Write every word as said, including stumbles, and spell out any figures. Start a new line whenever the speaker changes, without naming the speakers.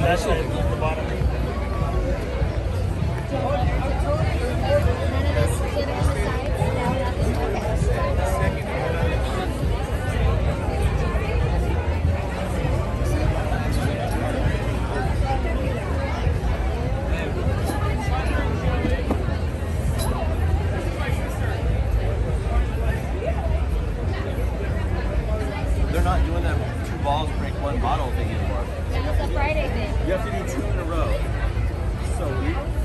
That's it. The bottom.
None of this good on the sides. No, nothing.
They're not doing that two balls break one bottle thing anymore.
That was a Friday thing.
You have to do two in a row. So weird.